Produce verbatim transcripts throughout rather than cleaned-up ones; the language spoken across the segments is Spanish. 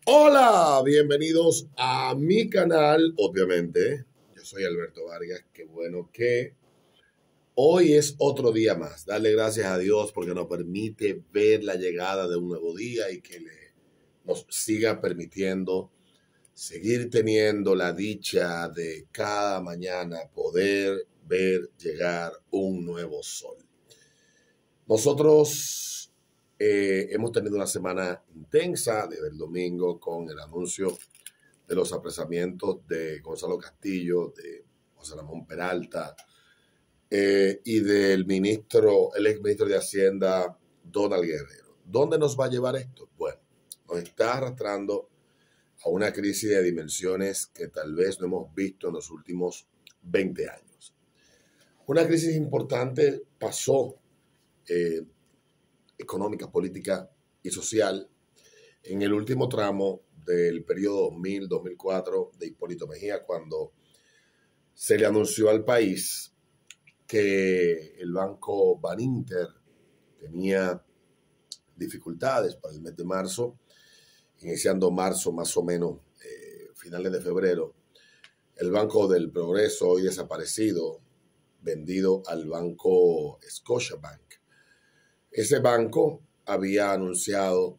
Hola, bienvenidos a mi canal, obviamente. Yo soy Alberto Vargas, qué bueno que hoy es otro día más. Darle gracias a Dios porque nos permite ver la llegada de un nuevo día y que le, nos siga permitiendo seguir teniendo la dicha de cada mañana poder ver llegar un nuevo sol. Nosotros eh, hemos tenido una semana intensa desde el domingo con el anuncio de los apresamientos de Gonzalo Castillo, de José Ramón Peralta eh, y del ministro, el ex ministro de Hacienda, Donald Guerrero. ¿Dónde nos va a llevar esto? Bueno, nos está arrastrando a una crisis de dimensiones que tal vez no hemos visto en los últimos veinte años. Una crisis importante pasó eh, económica, política y social en el último tramo del periodo dos mil a dos mil cuatro de Hipólito Mejía, cuando se le anunció al país que el banco Baninter tenía dificultades para el mes de marzo, iniciando marzo más o menos, eh, finales de febrero. El Banco del Progreso, hoy desaparecido, vendido al banco Scotiabank. Ese banco había anunciado,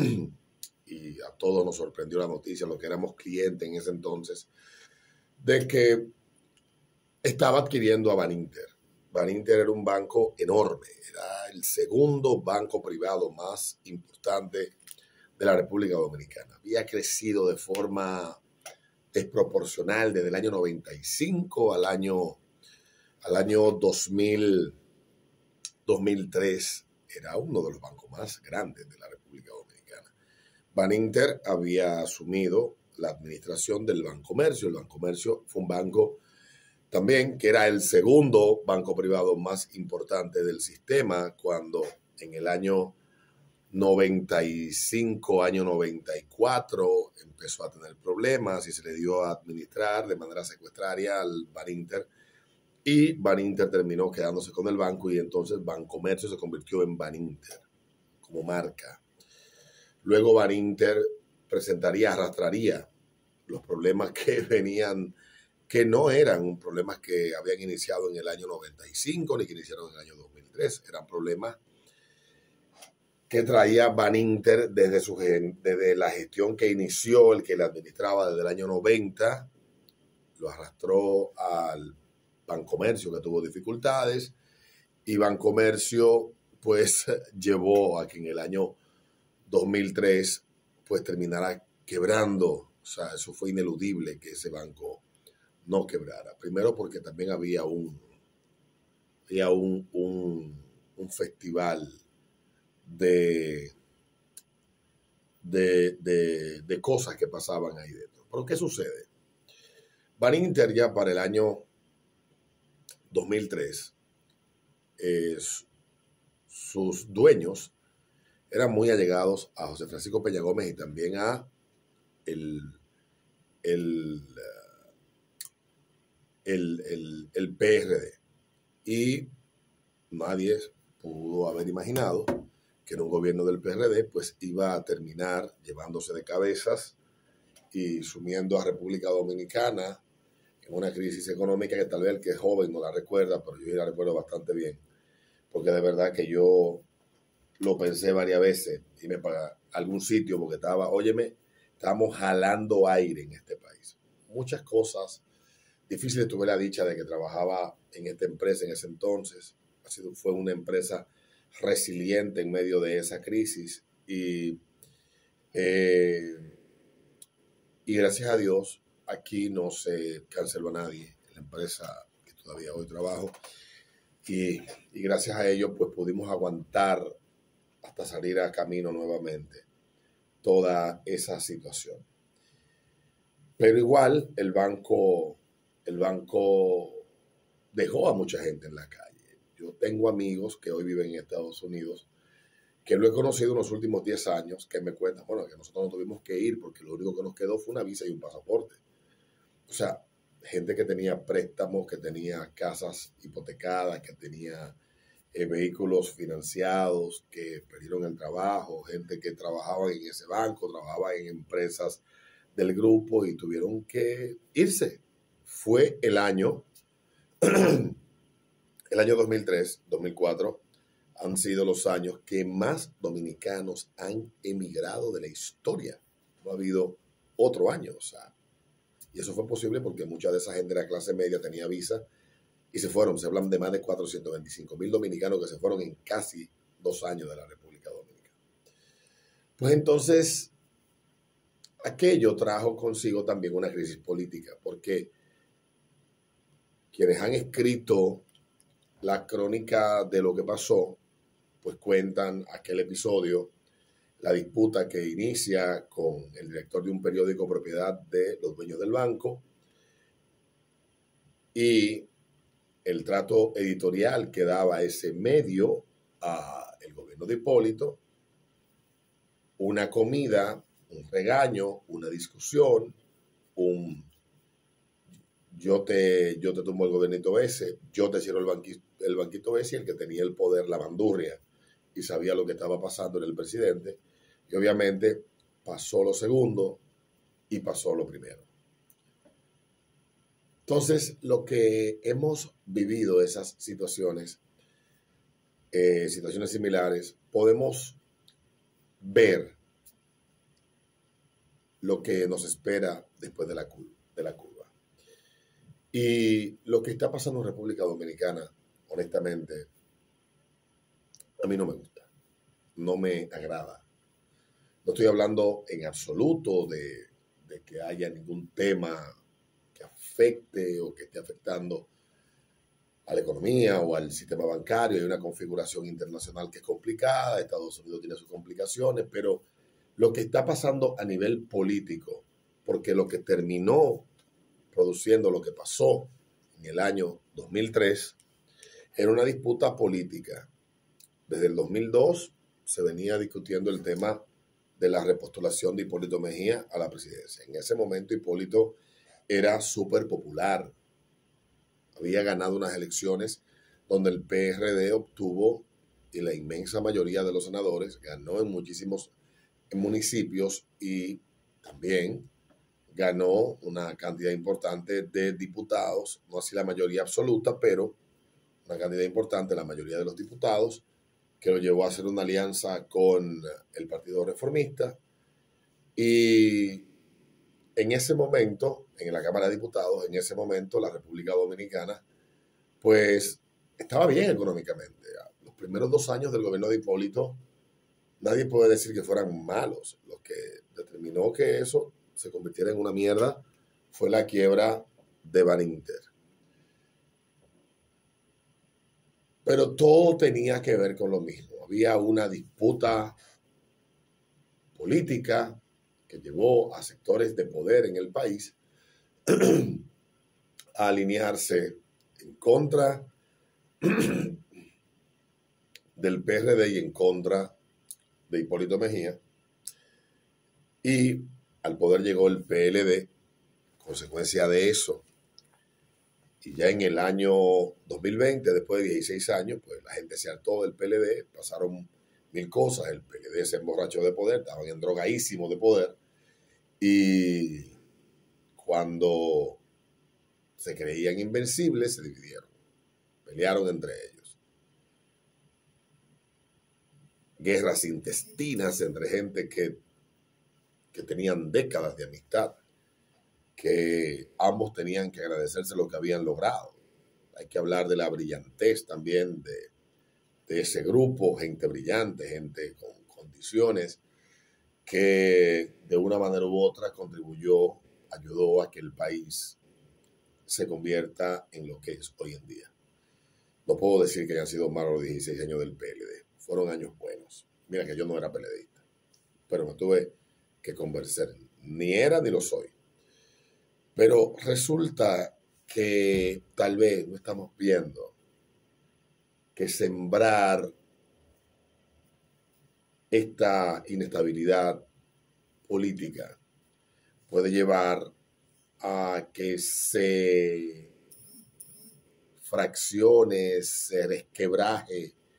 y a todos nos sorprendió la noticia, los que éramos clientes en ese entonces, de que estaba adquiriendo a Baninter. Baninter era un banco enorme, era el segundo banco privado más importante de la República Dominicana. Había crecido de forma desproporcional desde el año noventa y cinco al año, al año dos mil, dos mil tres. Era uno de los bancos más grandes de la República Dominicana. Baninter había asumido la administración del Bancomercio. El Bancomercio fue un banco también que era el segundo banco privado más importante del sistema cuando en el año noventa y cinco, año noventa y cuatro, empezó a tener problemas y se le dio a administrar de manera secuestraria al Baninter. Y Baninter terminó quedándose con el banco y entonces Bancomercio se convirtió en Baninter como marca. Luego Baninter presentaría, arrastraría los problemas que venían, que no eran problemas que habían iniciado en el año noventa y cinco ni que iniciaron en el año dos mil tres. Eran problemas que traía Baninter desde, su, desde la gestión que inició, el que la administraba desde el año noventa, lo arrastró al Bancomercio, que tuvo dificultades, y Bancomercio pues llevó a que en el año dos mil tres pues terminara quebrando. O sea, eso fue ineludible que ese banco no quebrara. Primero porque también había un, había un, un, un festival de, de, de, de cosas que pasaban ahí dentro. Pero ¿qué sucede? Baninter ya para el año dos mil tres, eh, sus dueños eran muy allegados a José Francisco Peña Gómez y también a el, el, el, el, el P R D. Y nadie pudo haber imaginado que en un gobierno del P R D pues iba a terminar llevándose de cabezas y sumiendo a República Dominicana en una crisis económica que tal vez el que es joven no la recuerda, pero yo la recuerdo bastante bien, porque de verdad que yo lo pensé varias veces, irme para algún sitio, porque estaba, óyeme, estábamos jalando aire en este país. Muchas cosas difíciles. Tuve la dicha de que trabajaba en esta empresa en ese entonces. Ha sido, fue una empresa resiliente en medio de esa crisis y, eh, y gracias a Dios aquí no se canceló a nadie en la empresa que todavía hoy trabajo y, y gracias a ello pues pudimos aguantar hasta salir a camino nuevamente toda esa situación. Pero igual el banco, el banco dejó a mucha gente en la calle. Yo tengo amigos que hoy viven en Estados Unidos, que lo he conocido en los últimos diez años, que me cuentan, bueno, que nosotros no tuvimos que ir porque lo único que nos quedó fue una visa y un pasaporte. O sea, gente que tenía préstamos, que tenía casas hipotecadas, que tenía eh, vehículos financiados que perdieron el trabajo, gente que trabajaba en ese banco, trabajaba en empresas del grupo y tuvieron que irse. Fue el año, el año dos mil tres, dos mil cuatro, han sido los años que más dominicanos han emigrado de la historia. No ha habido otro año, o sea, y eso fue posible porque mucha de esa gente de la clase media tenía visa y se fueron. Se hablan de más de cuatrocientos veinticinco mil dominicanos que se fueron en casi dos años de la República Dominicana. Pues entonces, aquello trajo consigo también una crisis política, porque quienes han escrito la crónica de lo que pasó, pues cuentan aquel episodio, la disputa que inicia con el director de un periódico propiedad de los dueños del banco y el trato editorial que daba ese medio al gobierno de Hipólito, una comida, un regaño, una discusión, un yo te, yo te tumbo el gobernito ese, yo te cierro el banquito, el banquito ese, y el que tenía el poder, la bandurria, y sabía lo que estaba pasando era el presidente, y obviamente pasó lo segundo y pasó lo primero. Entonces, lo que hemos vivido, esas situaciones, eh, situaciones similares, podemos ver lo que nos espera después de la, de la curva. Y lo que está pasando en República Dominicana, honestamente, a mí no me gusta, no me agrada. No estoy hablando en absoluto de, de que haya ningún tema que afecte o que esté afectando a la economía o al sistema bancario. Hay una configuración internacional que es complicada, Estados Unidos tiene sus complicaciones, pero lo que está pasando a nivel político, porque lo que terminó produciendo lo que pasó en el año dos mil tres, era una disputa política. Desde el dos mil dos se venía discutiendo el tema de la repostulación de Hipólito Mejía a la presidencia. En ese momento Hipólito era súper popular. Había ganado unas elecciones donde el P R D obtuvo, y la inmensa mayoría de los senadores, ganó en muchísimos municipios y también ganó una cantidad importante de diputados, no así la mayoría absoluta, pero una cantidad importante, la mayoría de los diputados, que lo llevó a hacer una alianza con el Partido Reformista. Y en ese momento, en la Cámara de Diputados, en ese momento la República Dominicana, pues estaba bien económicamente. Los primeros dos años del gobierno de Hipólito, nadie puede decir que fueran malos. Lo que determinó que eso se convirtiera en una mierda fue la quiebra de Baninter. Pero todo tenía que ver con lo mismo. Había una disputa política que llevó a sectores de poder en el país a alinearse en contra del P R D y en contra de Hipólito Mejía. Y al poder llegó el P L D, consecuencia de eso. Y ya en el año dos mil veinte, después de dieciséis años, pues la gente se hartó del P L D, pasaron mil cosas, el P L D se emborrachó de poder, estaban endrogadísimos de poder, y cuando se creían invencibles, se dividieron, pelearon entre ellos. Guerras intestinas entre gente que, que tenían décadas de amistad, que ambos tenían que agradecerse lo que habían logrado. Hay que hablar de la brillantez también de, de ese grupo, gente brillante, gente con condiciones, que de una manera u otra contribuyó, ayudó a que el país se convierta en lo que es hoy en día. No puedo decir que hayan sido malos los dieciséis años del P L D, fueron años buenos. Mira que yo no era PLDista, pero me tuve que convencer, ni era ni lo soy. Pero resulta que tal vez no estamos viendo que sembrar esta inestabilidad política puede llevar a que se fraccione, se resquebraje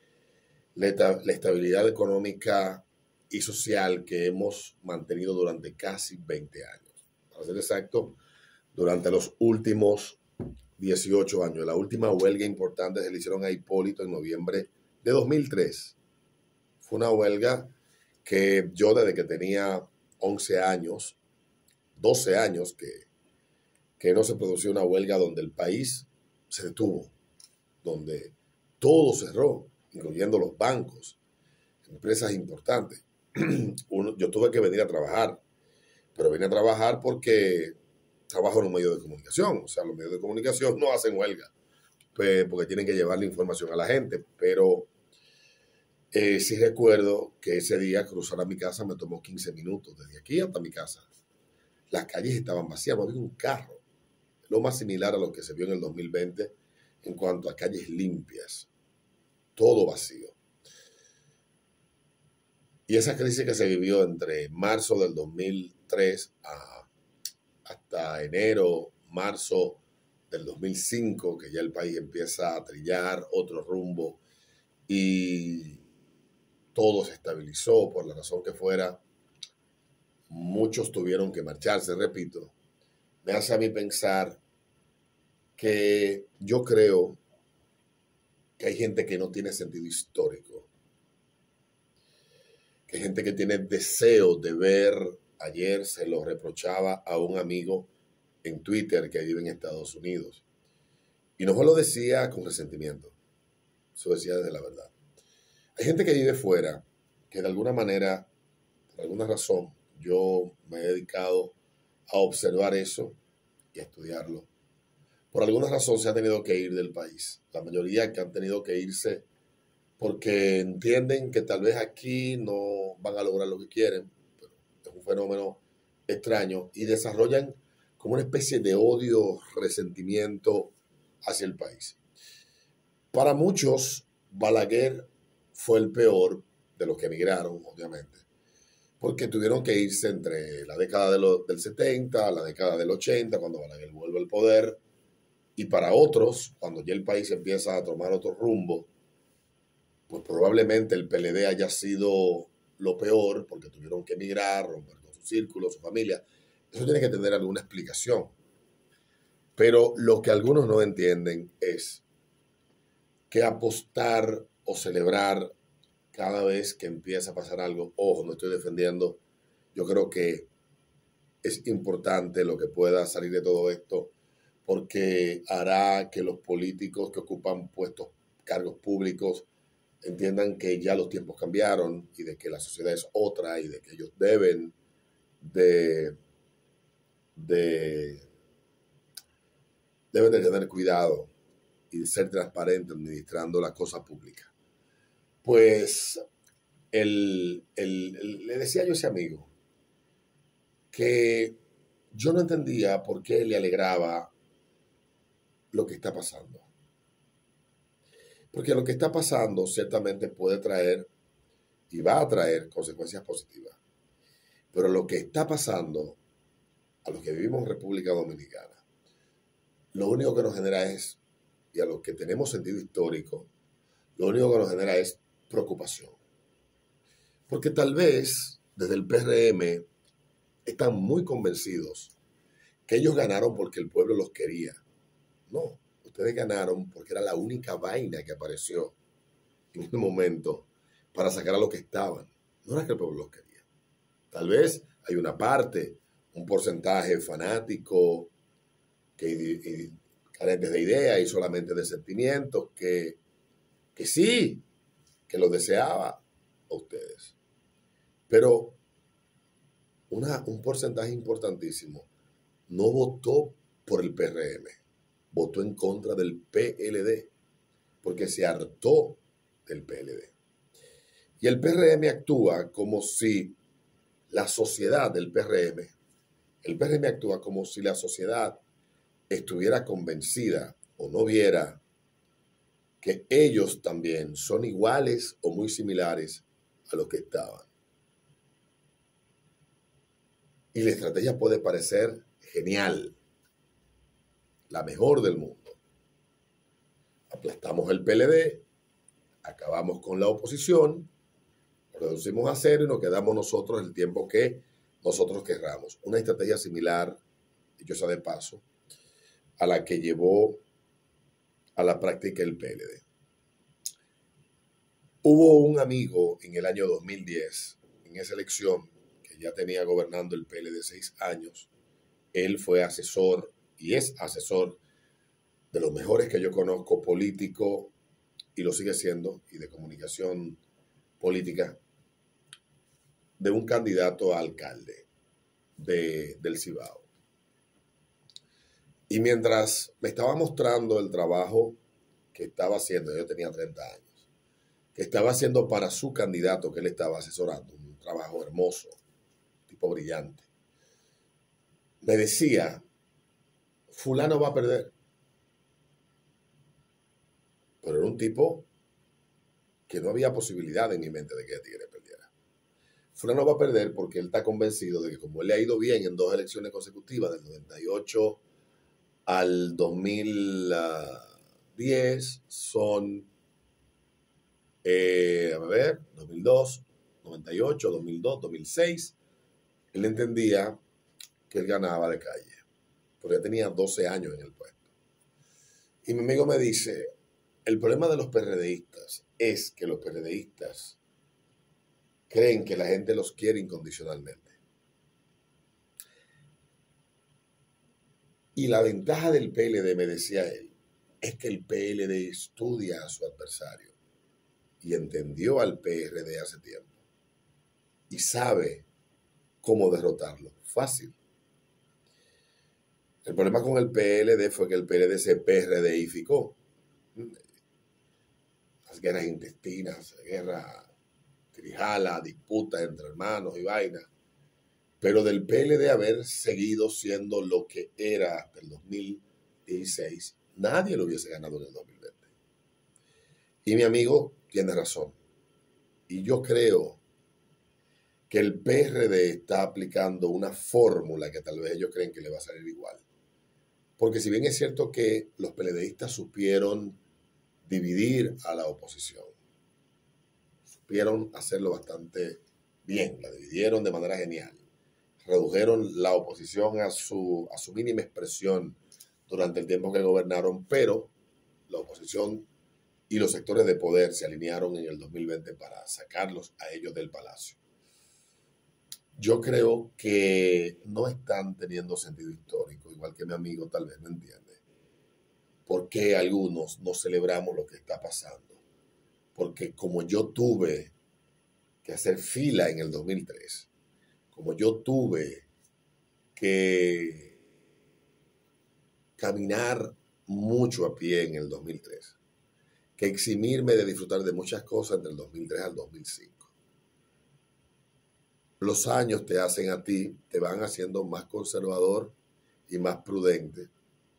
la, la estabilidad económica y social que hemos mantenido durante casi veinte años. Para ser exacto, durante los últimos dieciocho años. La última huelga importante se le hicieron a Hipólito en noviembre de dos mil tres. Fue una huelga que yo desde que tenía once años, doce años, que, que no se produció una huelga donde el país se detuvo, donde todo cerró, incluyendo los bancos, empresas importantes. Uno, yo tuve que venir a trabajar, pero vine a trabajar porque trabajo en un medio de comunicación. O sea, los medios de comunicación no hacen huelga, pues, porque tienen que llevar la información a la gente. Pero eh, sí recuerdo que ese día cruzar a mi casa me tomó quince minutos, desde aquí hasta mi casa. Las calles estaban vacías, no había un carro. Lo más similar a lo que se vio en el dos mil veinte en cuanto a calles limpias. Todo vacío. Y esa crisis que se vivió entre marzo del dos mil tres a, hasta enero, marzo del dos mil cinco, que ya el país empieza a trillar otro rumbo y todo se estabilizó por la razón que fuera, muchos tuvieron que marcharse, repito, me hace a mí pensar que yo creo que hay gente que no tiene sentido histórico, que hay gente que tiene deseo de ver. Ayer se lo reprochaba a un amigo en Twitter que vive en Estados Unidos. Y no me lo decía con resentimiento. Eso decía desde la verdad. Hay gente que vive fuera, que de alguna manera, por alguna razón, yo me he dedicado a observar eso y a estudiarlo. Por alguna razón se ha tenido que ir del país. La mayoría que han tenido que irse porque entienden que tal vez aquí no van a lograr lo que quieren. Pero es un fenómeno extraño y desarrollan como una especie de odio, resentimiento hacia el país. Para muchos, Balaguer fue el peor de los que emigraron, obviamente, porque tuvieron que irse entre la década de lo, del setenta, la década del ochenta, cuando Balaguer vuelve al poder, y para otros, cuando ya el país empieza a tomar otro rumbo, pues probablemente el P L D haya sido lo peor, porque tuvieron que emigrar, romper con su círculo, su familia. Eso tiene que tener alguna explicación. Pero lo que algunos no entienden es que apostar o celebrar cada vez que empieza a pasar algo, ojo, no estoy defendiendo, yo creo que es importante lo que pueda salir de todo esto, porque hará que los políticos que ocupan puestos, cargos públicos, entiendan que ya los tiempos cambiaron y de que la sociedad es otra y de que ellos deben de, de deben de tener cuidado y de ser transparentes administrando la cosa pública. Pues el, el, el, le decía yo a ese amigo que yo no entendía por qué le alegraba lo que está pasando. Porque lo que está pasando ciertamente puede traer y va a traer consecuencias positivas. Pero lo que está pasando a los que vivimos en República Dominicana, lo único que nos genera es, y a los que tenemos sentido histórico, lo único que nos genera es preocupación. Porque tal vez desde el P R M están muy convencidos que ellos ganaron porque el pueblo los quería. No, ustedes ganaron porque era la única vaina que apareció en el momento para sacar a los que estaban. No era que el pueblo los quería. Tal vez hay una parte, un porcentaje fanático, que y, carentes de idea y solamente de sentimientos, que, que sí, que lo deseaba a ustedes. Pero una, un porcentaje importantísimo no votó por el P R M, votó en contra del P L D, porque se hartó del P L D. Y el P R M actúa como si la sociedad del P R M, el P R M actúa como si la sociedad estuviera convencida o no viera que ellos también son iguales o muy similares a los que estaban. Y la estrategia puede parecer genial, la mejor del mundo. Aplastamos el P L D, acabamos con la oposición, lo reducimos a cero y nos quedamos nosotros el tiempo que nosotros querramos. Una estrategia similar, dicho sea de paso, a la que llevó a la práctica el P L D. Hubo un amigo en el año dos mil diez, en esa elección, que ya tenía gobernando el P L D seis años. Él fue asesor y es asesor de los mejores que yo conozco, político, y lo sigue siendo, y de comunicación política, de un candidato a alcalde de, del Cibao. Y mientras me estaba mostrando el trabajo que estaba haciendo, yo tenía treinta años, que estaba haciendo para su candidato que él estaba asesorando, un trabajo hermoso, tipo brillante, me decía, fulano va a perder. Pero era un tipo que no había posibilidad en mi mente de que el Tigre perdiera. Fulano va a perder porque él está convencido de que como él le ha ido bien en dos elecciones consecutivas, del noventa y ocho al dos mil diez, son, eh, a ver, dos mil dos, noventa y ocho, dos mil dos, dos mil seis, él entendía que él ganaba de calle, porque tenía doce años en el puesto. Y mi amigo me dice, el problema de los PRDistas es que los PRDistas creen que la gente los quiere incondicionalmente. Y la ventaja del P L D, me decía él, es que el P L D estudia a su adversario y entendió al P R D hace tiempo y sabe cómo derrotarlo. Fácil. El problema con el P L D fue que el P L D se PRDificó. Las guerras intestinas, guerra trijala, disputas entre hermanos y vainas. Pero del P L D haber seguido siendo lo que era hasta el dos mil dieciséis, nadie lo hubiese ganado en el dos mil veinte. Y mi amigo tiene razón. Y yo creo que el P R D está aplicando una fórmula que tal vez ellos creen que le va a salir igual. Porque si bien es cierto que los PLDistas supieron dividir a la oposición, supieron hacerlo bastante bien, la dividieron de manera genial, redujeron la oposición a su, a su mínima expresión durante el tiempo que gobernaron, pero la oposición y los sectores de poder se alinearon en el dos mil veinte para sacarlos a ellos del palacio. Yo creo que no están teniendo sentido histórico, igual que mi amigo tal vez no entiende por qué algunos no celebramos lo que está pasando. Porque como yo tuve que hacer fila en el dos mil tres, como yo tuve que caminar mucho a pie en el dos mil tres, que eximirme de disfrutar de muchas cosas entre el dos mil tres al dos mil cinco. Los años te hacen a ti, te van haciendo más conservador y más prudente.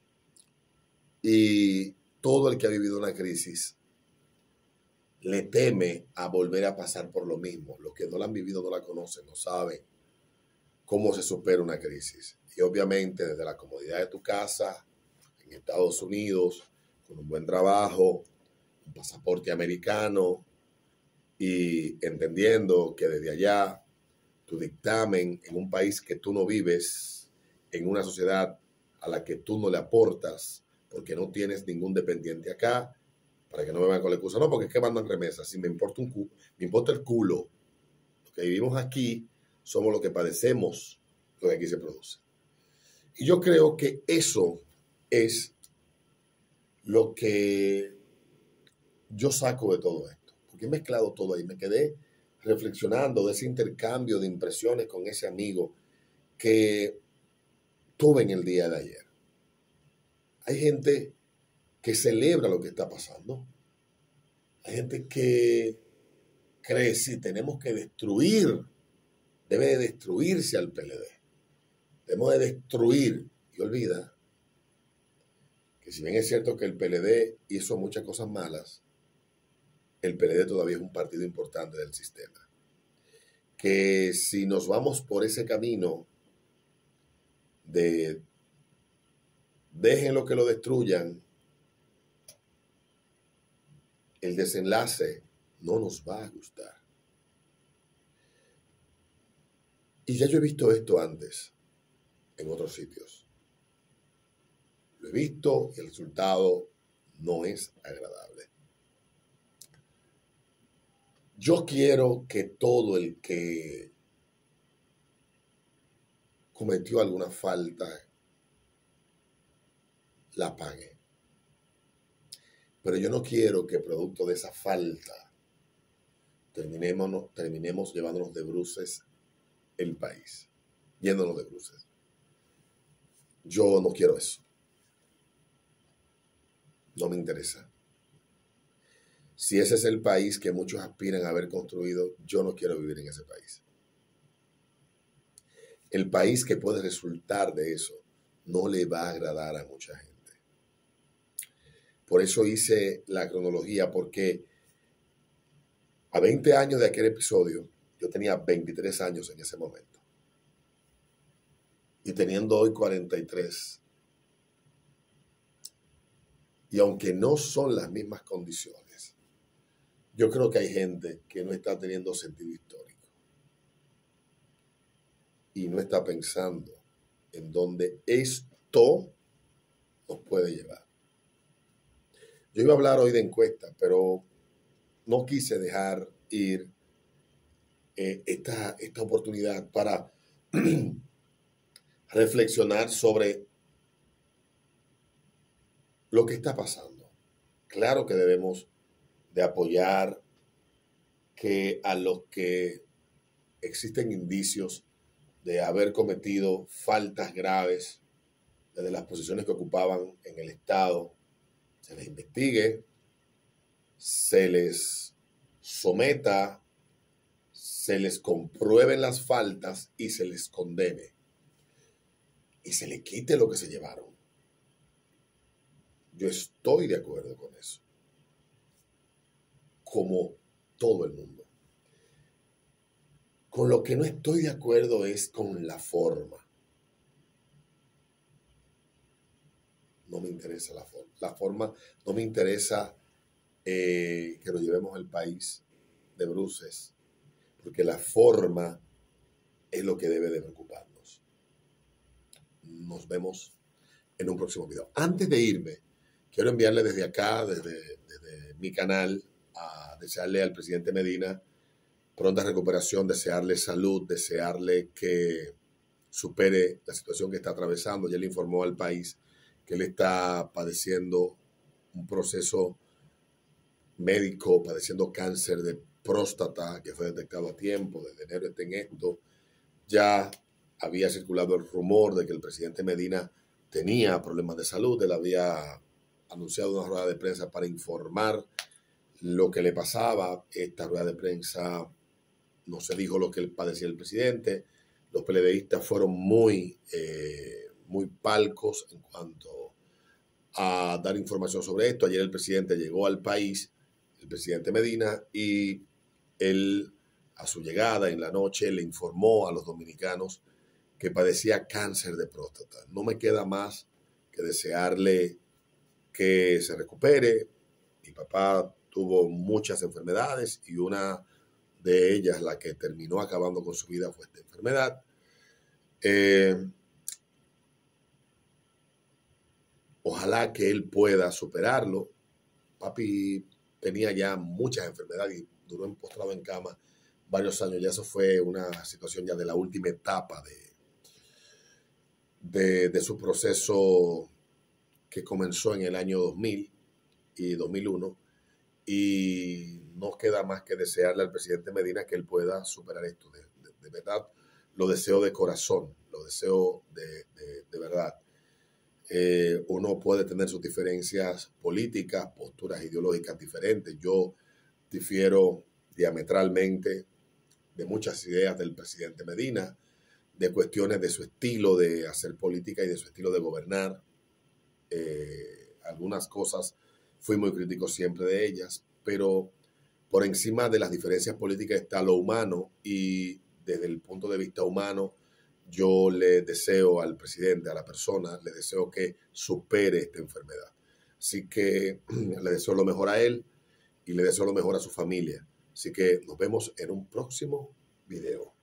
Y todo el que ha vivido una crisis le teme a volver a pasar por lo mismo. Los que no la han vivido no la conocen, no saben cómo se supera una crisis. Y obviamente desde la comodidad de tu casa, en Estados Unidos, con un buen trabajo, un pasaporte americano y entendiendo que desde allá tu dictamen en un país que tú no vives, en una sociedad a la que tú no le aportas, porque no tienes ningún dependiente acá, para que no me vayan con la excusa, no, porque es que mandan remesas, si me importa un culo, me importa el culo. Los que vivimos aquí somos los que padecemos lo que aquí se produce. Y yo creo que eso es lo que yo saco de todo esto, porque he mezclado todo ahí, me quedé reflexionando de ese intercambio de impresiones con ese amigo que tuve en el día de ayer. Hay gente que celebra lo que está pasando. Hay gente que cree, sí, tenemos que destruir, debe de destruirse al P L D. Debemos de destruir, y olvida que si bien es cierto que el P L D hizo muchas cosas malas, el P L D todavía es un partido importante del sistema. Que si nos vamos por ese camino de déjenlo que lo destruyan, el desenlace no nos va a gustar. Y ya yo he visto esto antes en otros sitios. Lo he visto y el resultado no es agradable. Yo quiero que todo el que cometió alguna falta la pague. Pero yo no quiero que producto de esa falta terminemos, terminemos llevándonos de bruces el país, yéndonos de bruces. Yo no quiero eso. No me interesa. Si ese es el país que muchos aspiran a haber construido, yo no quiero vivir en ese país. El país que puede resultar de eso no le va a agradar a mucha gente. Por eso hice la cronología, porque a veinte años de aquel episodio, yo tenía veintitrés años en ese momento. Y teniendo hoy cuarenta y tres, y aunque no son las mismas condiciones, yo creo que hay gente que no está teniendo sentido histórico y no está pensando en dónde esto nos puede llevar. Yo iba a hablar hoy de encuestas, pero no quise dejar ir eh, esta, esta oportunidad para reflexionar sobre lo que está pasando. Claro que debemos de apoyar que a los que existen indicios de haber cometido faltas graves desde las posiciones que ocupaban en el Estado, se les investigue, se les someta, se les comprueben las faltas y se les condene. Y se les quite lo que se llevaron. Yo estoy de acuerdo con eso. Como todo el mundo. Con lo que no estoy de acuerdo es con la forma. No me interesa la forma. La forma no me interesa eh, que nos llevemos el país de bruces, porque la forma es lo que debe de preocuparnos. Nos vemos en un próximo video. Antes de irme, quiero enviarle desde acá, desde, desde mi canal, a desearle al presidente Medina pronta recuperación, desearle salud, desearle que supere la situación que está atravesando. Ya le informó al país que él está padeciendo un proceso médico, padeciendo cáncer de próstata, que fue detectado a tiempo, desde enero está en esto. Ya había circulado el rumor de que el presidente Medina tenía problemas de salud. Él había anunciado una rueda de prensa para informar lo que le pasaba. Esta rueda de prensa no se dijo lo que padecía el presidente. Los PLDistas fueron muy, eh, muy palcos en cuanto a dar información sobre esto. Ayer el presidente llegó al país, el presidente Medina, y él, a su llegada en la noche, le informó a los dominicanos que padecía cáncer de próstata. No me queda más que desearle que se recupere. Mi papá tuvo muchas enfermedades y una de ellas, la que terminó acabando con su vida, fue esta enfermedad. Eh, ojalá que él pueda superarlo. Papi tenía ya muchas enfermedades y duró postrado en cama varios años. Ya eso fue una situación ya de la última etapa de, de, de su proceso, que comenzó en el año dos mil y dos mil uno. Y no queda más que desearle al presidente Medina que él pueda superar esto. De, de, de verdad, lo deseo de corazón, lo deseo de, de, de verdad. Eh, uno puede tener sus diferencias políticas, posturas ideológicas diferentes. Yo difiero diametralmente de muchas ideas del presidente Medina, de cuestiones de su estilo de hacer política y de su estilo de gobernar. Eh, algunas cosas fui muy crítico siempre de ellas, pero por encima de las diferencias políticas está lo humano, y desde el punto de vista humano yo le deseo al presidente, a la persona, le deseo que supere esta enfermedad. Así que le deseo lo mejor a él y le deseo lo mejor a su familia. Así que nos vemos en un próximo video.